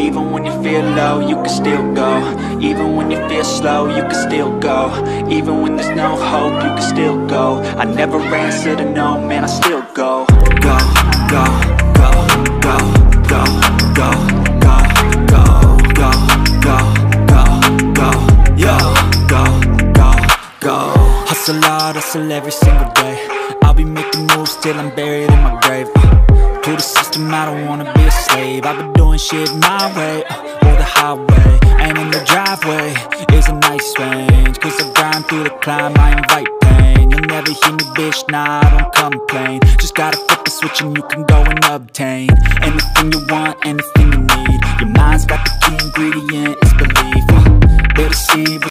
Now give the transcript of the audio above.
Even when you feel low, you can still go. Even when you feel slow, you can still go. Even when there's no hope, you can still go. I never answer to no, man, I still go. Go, go, go, go, go, go, go, go, go, go, go, go, yo, go, go, go. Hustle hard, hustle every single day. I'll be making moves till I'm buried in my grave. To the system, I don't wanna be a slave. I've been doing shit my way, or the highway. And in the driveway is a nice range. Cause I grind through the climb, I invite pain. You'll never hear me, bitch, nah, I don't complain. Just gotta flip the switch and you can go and obtain anything you want, anything you need. Your mind's got the key ingredient, it's belief. They'll deceive